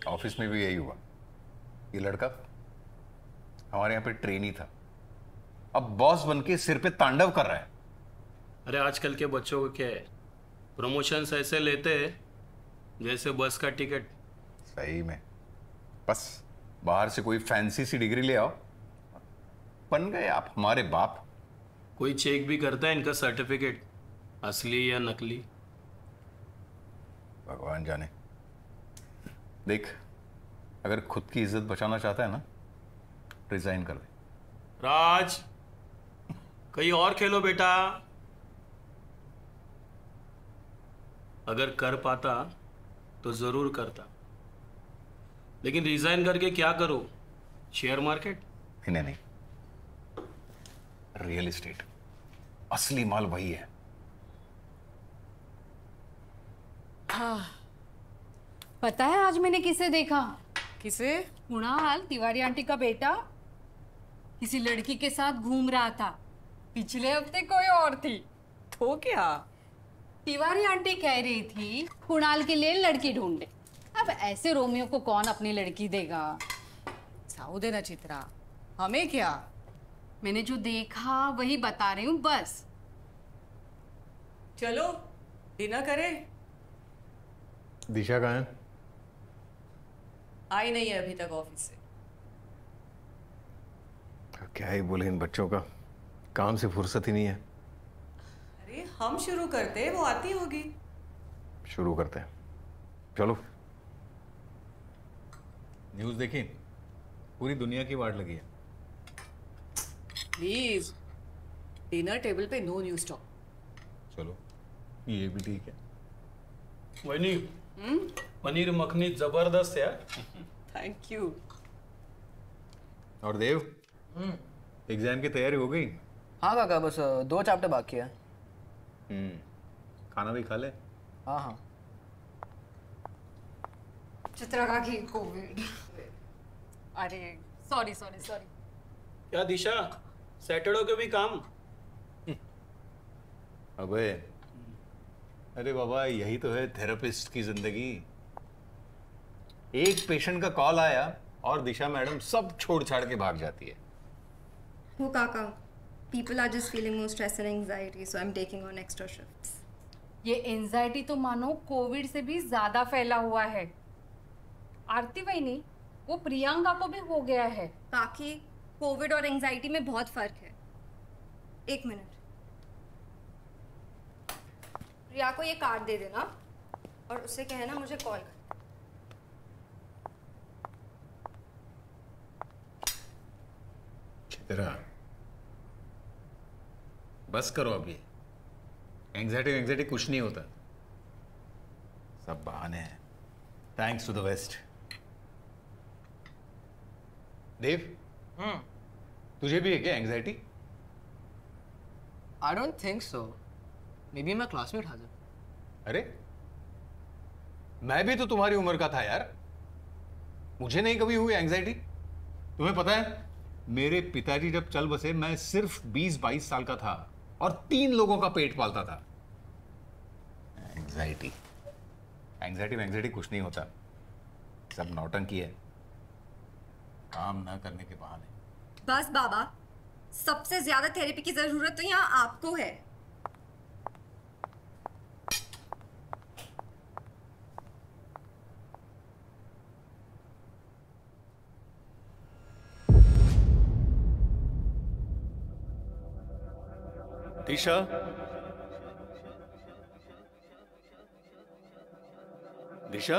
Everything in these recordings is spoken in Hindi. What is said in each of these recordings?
ऑफिस में भी यही हुआ। ये लड़का हमारे यहाँ पे ट्रेनी था, अब बॉस बन के सिर पे तांडव कर रहा है। अरे आजकल के बच्चों को क्या है, प्रमोशंस ऐसे लेते हैं जैसे बस का टिकट। सही में, बस बाहर से कोई फैंसी सी डिग्री ले आओ, बन गए आप हमारे बाप। कोई चेक भी करता है इनका सर्टिफिकेट, असली या नकली। भगवान जाने। देख, अगर खुद की इज्जत बचाना चाहता है ना, रिजाइन कर दे। राज, कहीं और खेलो बेटा। अगर कर पाता तो जरूर करता, लेकिन रिजाइन करके क्या करो? Share market? नहीं नहीं, रियल एस्टेट, असली माल वही है। हाँ, पता है आज मैंने किसे देखा? किसे? कुणाल, तिवारी आंटी का बेटा, किसी लड़की के साथ घूम रहा था। पिछले हफ्ते कोई और थी। तो क्या? तिवारी आंटी कह रही थी कुणाल के लिए लड़की ढूंढे। अब ऐसे रोमियो को कौन अपनी लड़की देगा? साऊ देना चित्रा, हमें क्या? मैंने जो देखा वही बता रही हूँ बस। चलो डिनर करें। दिशा कहाँ है? आई नहीं है अभी तक ऑफिस से। क्या ही बोले इन बच्चों का, काम से फुर्सत ही नहीं है। अरे हम शुरू करते हैं, वो आती होगी। शुरू करते हैं, चलो। न्यूज़ देखी? पूरी दुनिया की वाट लगी है। प्लीज, डिनर टेबल पे नो न्यूज टॉक। चलो, ये भी ठीक है। वही पनीर मखनी जबरदस्त यार। Thank you. और देव, एग्जाम की तैयारी हो गई? हाँ काका, बस 2 चैप्टर बाकी है। खाना भी खा ले। हाँ हाँ। चित्रा का की कोविड। अरे सॉरी सॉरी सॉरी। क्या दिशा, सैटरडे के भी काम? अबे, अरे बाबा, यही तो है थेरेपिस्ट की जिंदगी। एक पेशेंट का कॉल आया और दिशा मैडम सब छोड़ छाड़ के भाग जाती है। Oh, Kaka, people are just feeling more stress and anxiety, so I'm taking on extra shifts. ये एंजाइटी तो मानो कोविड से भी ज्यादा फैला हुआ है। आरती वही नहीं, वो प्रियंका को भी हो गया है। काकी, कोविड और एंजाइटी में बहुत फर्क है। 1 मिनट। प्रिया को ये कार्ड दे देना और उससे कहना मुझे कॉल कर। चित्रा, बस करो अभी। एंग्जाइटी कुछ नहीं होता, सब बहाने हैं। Thanks to the West. Dev, तुझे भी है क्या anxiety? I don't think so, maybe my classmate has it. अरे, मैं भी तो तुम्हारी उम्र का था यार, मुझे नहीं कभी हुई एंग्जाइटी। तुम्हें पता है, मेरे पिताजी जब चल बसे, मैं सिर्फ 20-22 साल का था और 3 लोगों का पेट पालता था। एंग्जाइटी कुछ नहीं होता, सब नौटंकी है, काम ना करने के बहाने। बस बाबा, सबसे ज्यादा थेरेपी की जरूरत तो यहाँ आपको है। दिशा, दिशा,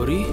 गौरी,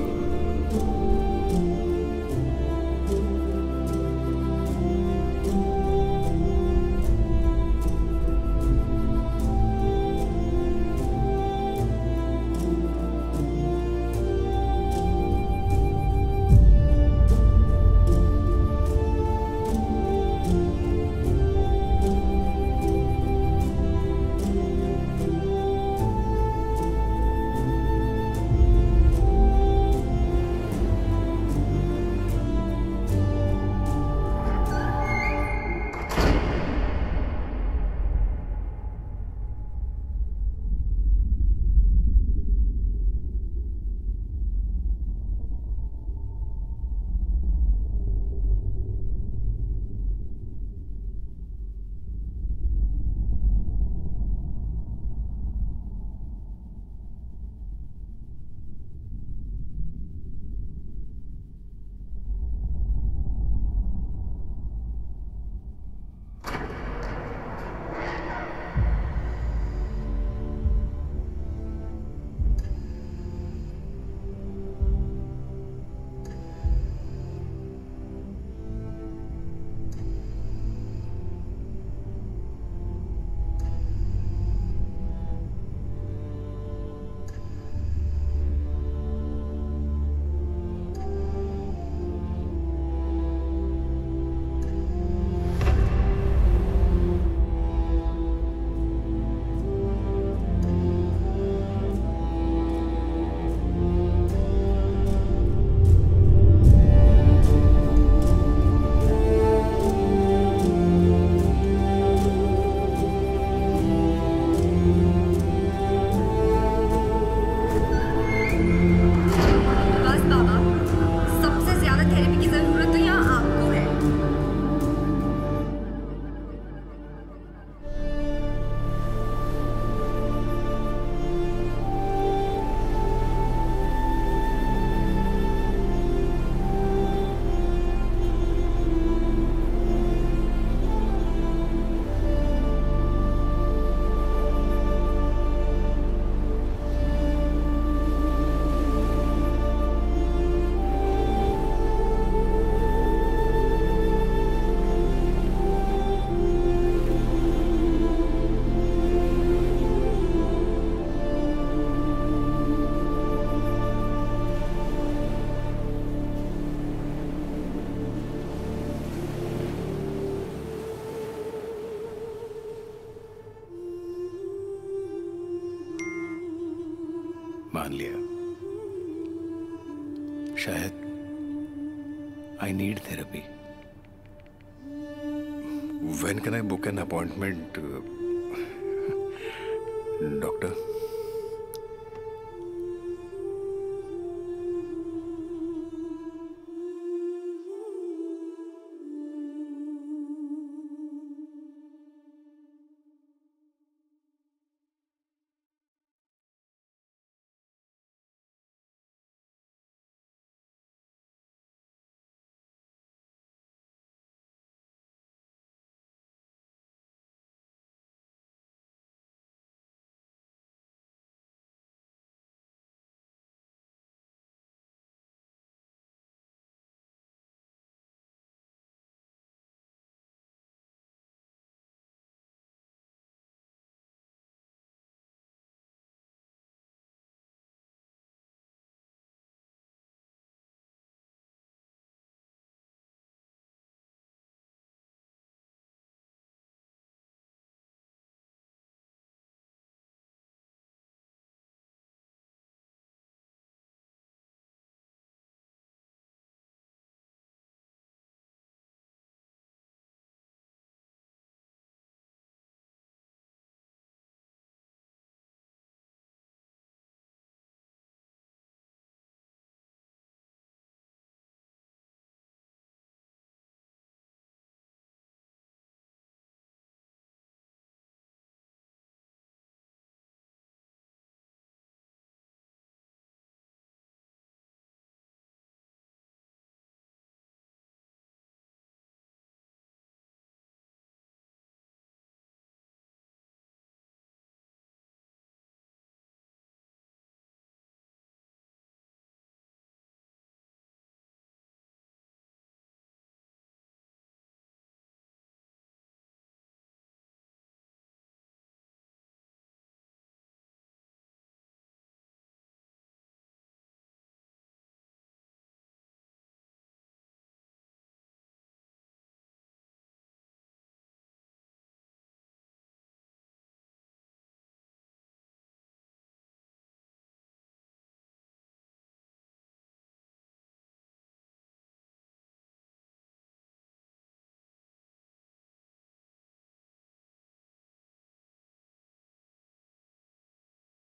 मान लिया। शायद I need therapy. When can I book an appointment, doctor?